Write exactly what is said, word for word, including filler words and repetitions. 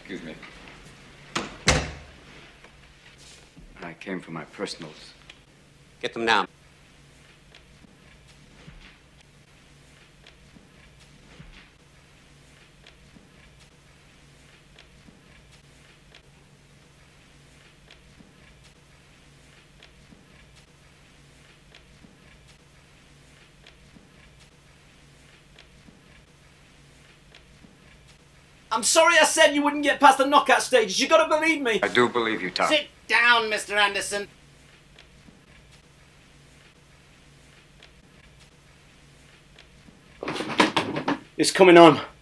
Excuse me. I came for my personals. Get them down. I'm sorry I said you wouldn't get past the knockout stages. You gotta believe me. I do believe you, Tom. Sit down, Mister Anderson. It's coming on.